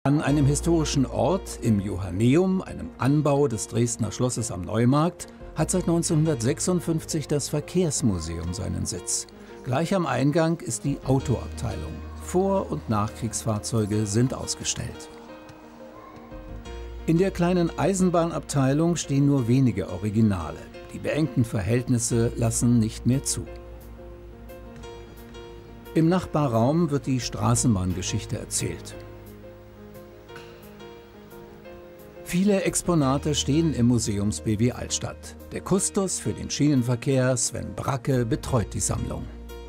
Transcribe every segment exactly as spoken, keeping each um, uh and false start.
An einem historischen Ort, im Johanneum, einem Anbau des Dresdner Schlosses am Neumarkt, hat seit neunzehnhundertsechsundfünfzig das Verkehrsmuseum seinen Sitz. Gleich am Eingang ist die Autoabteilung. Vor- und Nachkriegsfahrzeuge sind ausgestellt. In der kleinen Eisenbahnabteilung stehen nur wenige Originale. Die beengten Verhältnisse lassen nicht mehr zu. Im Nachbarraum wird die Straßenbahngeschichte erzählt. Viele Exponate stehen im Museums-B W Altstadt. Der Kustos für den Schienenverkehr, Sven Bracke, betreut die Sammlung.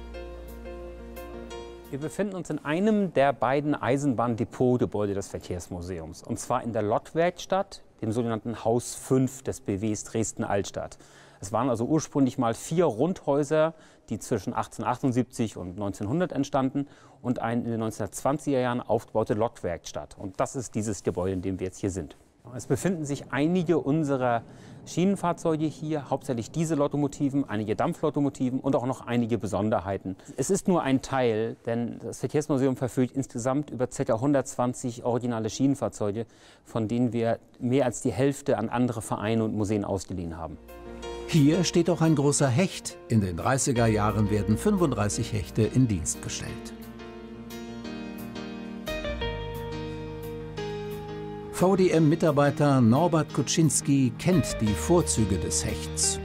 Wir befinden uns in einem der beiden Eisenbahndepotgebäude des Verkehrsmuseums. Und zwar in der Lottwerkstatt, dem sogenannten Haus fünf des B Ws Dresden-Altstadt. Es waren also ursprünglich mal vier Rundhäuser, die zwischen achtzehnhundertachtundsiebzig und neunzehnhundert entstanden, und eine in den neunzehnhundertzwanziger Jahren aufgebaute Lokwerkstatt. Und das ist dieses Gebäude, in dem wir jetzt hier sind. Es befinden sich einige unserer Schienenfahrzeuge hier, hauptsächlich Diesellokomotiven, einige Dampflokomotiven und auch noch einige Besonderheiten. Es ist nur ein Teil, denn das Verkehrsmuseum verfügt insgesamt über ca. hundertzwanzig originale Schienenfahrzeuge, von denen wir mehr als die Hälfte an andere Vereine und Museen ausgeliehen haben. Hier steht auch ein großer Hecht. In den dreißiger Jahren werden fünfunddreißig Hechte in Dienst gestellt. V D M-Mitarbeiter Norbert Kuczynski kennt die Vorzüge des Hechts.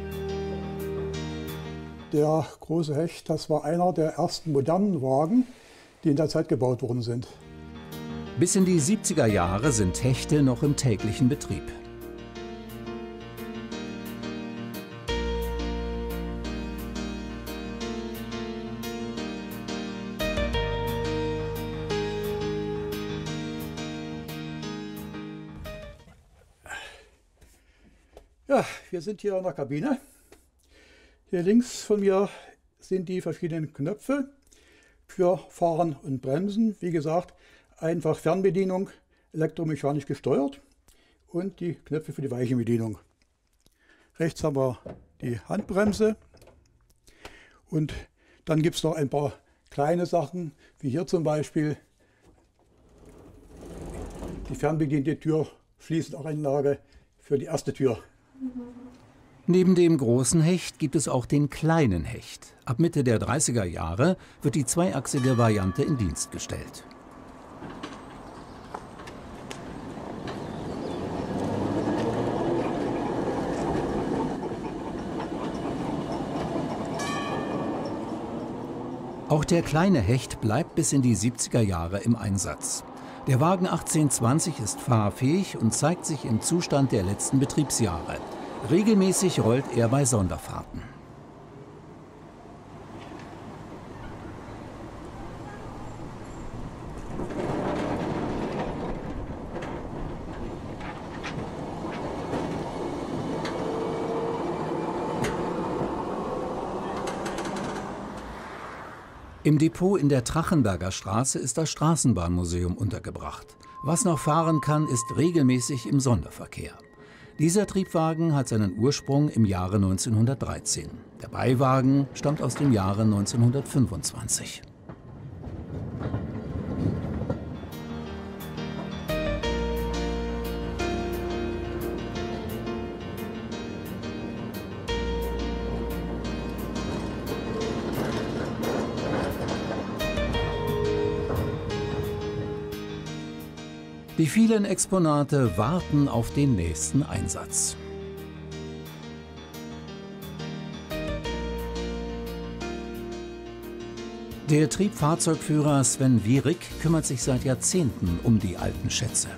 Der große Hecht, das war einer der ersten modernen Wagen, die in der Zeit gebaut worden sind. Bis in die siebziger Jahre sind Hechte noch im täglichen Betrieb. Ja, wir sind hier in der Kabine. Hier links von mir sind die verschiedenen Knöpfe für Fahren und Bremsen. Wie gesagt, einfach Fernbedienung, elektromechanisch gesteuert, und die Knöpfe für die Weichenbedienung. Rechts haben wir die Handbremse, und dann gibt es noch ein paar kleine Sachen, wie hier zum Beispiel die fernbediente Türschließanlage für die erste Tür. Neben dem großen Hecht gibt es auch den kleinen Hecht. Ab Mitte der dreißiger Jahre wird die zweiachsige Variante in Dienst gestellt. Auch der kleine Hecht bleibt bis in die siebziger Jahre im Einsatz. Der Wagen achtzehnhundertzwanzig ist fahrfähig und zeigt sich im Zustand der letzten Betriebsjahre. Regelmäßig rollt er bei Sonderfahrten. Im Depot in der Trachenberger Straße ist das Straßenbahnmuseum untergebracht. Was noch fahren kann, ist regelmäßig im Sonderverkehr. Dieser Triebwagen hat seinen Ursprung im Jahre neunzehnhundertdreizehn. Der Beiwagen stammt aus dem Jahre neunzehnhundertfünfundzwanzig. Die vielen Exponate warten auf den nächsten Einsatz. Der Triebfahrzeugführer Sven Wierig kümmert sich seit Jahrzehnten um die alten Schätze.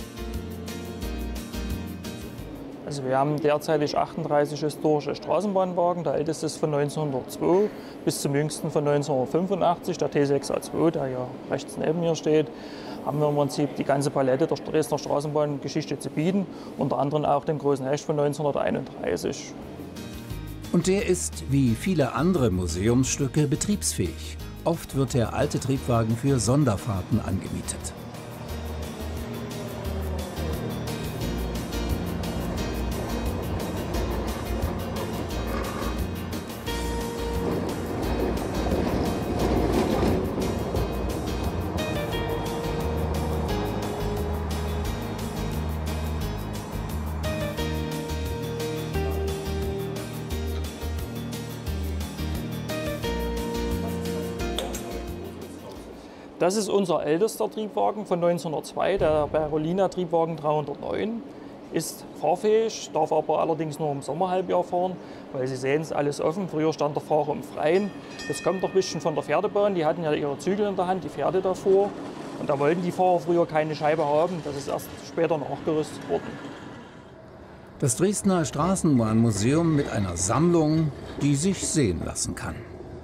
Also wir haben derzeitig achtunddreißig historische Straßenbahnwagen. Der älteste ist von neunzehnhundertzwei bis zum jüngsten von neunzehnhundertfünfundachtzig, der T sechs A zwei, der hier rechts neben mir steht. Haben wir im Prinzip die ganze Palette der Dresdner Straßenbahngeschichte zu bieten, unter anderem auch den großen Hecht von neunzehnhunderteinunddreißig. Und der ist, wie viele andere Museumsstücke, betriebsfähig. Oft wird der alte Triebwagen für Sonderfahrten angemietet. Das ist unser ältester Triebwagen von neunzehnhundertzwei, der Berolina Triebwagen dreihundertneun. Ist fahrfähig, darf aber allerdings nur im Sommerhalbjahr fahren, weil Sie sehen, es ist alles offen. Früher stand der Fahrer im Freien. Das kommt doch ein bisschen von der Pferdebahn. Die hatten ja ihre Zügel in der Hand, die Pferde davor. Und da wollten die Fahrer früher keine Scheibe haben. Das ist erst später nachgerüstet worden. Das Dresdner Straßenbahnmuseum mit einer Sammlung, die sich sehen lassen kann.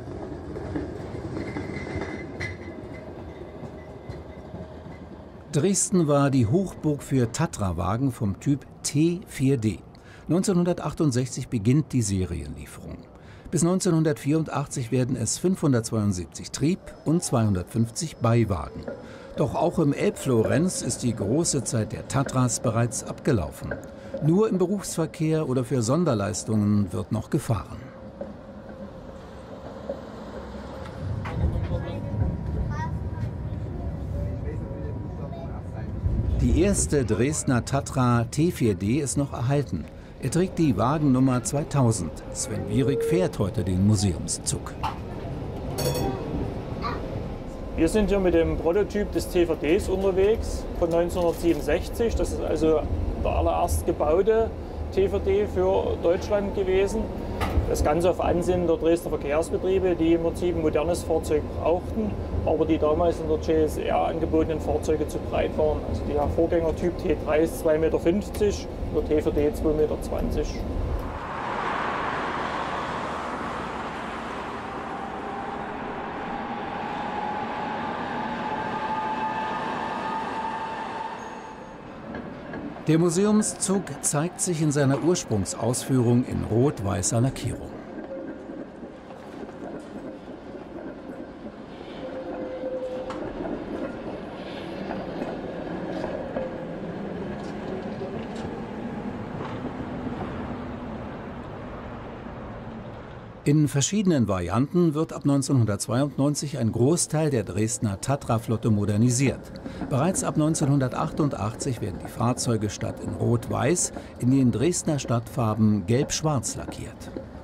Dresden war die Hochburg für Tatra-Wagen vom Typ T vier D. neunzehnhundertachtundsechzig beginnt die Serienlieferung. Bis neunzehnhundertvierundachtzig werden es fünfhundertzweiundsiebzig Trieb- und zweihundertfünfzig Beiwagen. Doch auch im Elbflorenz ist die große Zeit der Tatras bereits abgelaufen. Nur im Berufsverkehr oder für Sonderleistungen wird noch gefahren. Die erste Dresdner Tatra T vier D ist noch erhalten. Er trägt die Wagennummer zweitausend. Sven Wierig fährt heute den Museumszug. Wir sind hier mit dem Prototyp des T vier Ds unterwegs von neunzehnhundertsiebenundsechzig. Das ist also der allererst gebaute T vier D für Deutschland gewesen. Das Ganze auf Ansinnen der Dresdner Verkehrsbetriebe, die im Prinzip ein modernes Fahrzeug brauchten, aber die damals in der G S R angebotenen Fahrzeuge zu breit waren. Also der Vorgängertyp T drei ist zwei Meter fünfzig und der T vier D zwei Meter zwanzig. Der Museumszug zeigt sich in seiner Ursprungsausführung in rot-weißer Lackierung. In verschiedenen Varianten wird ab neunzehnhundertzweiundneunzig ein Großteil der Dresdner Tatra-Flotte modernisiert. Bereits ab neunzehnhundertachtundachtzig werden die Fahrzeuge statt in Rot-Weiß in den Dresdner Stadtfarben Gelb-Schwarz lackiert.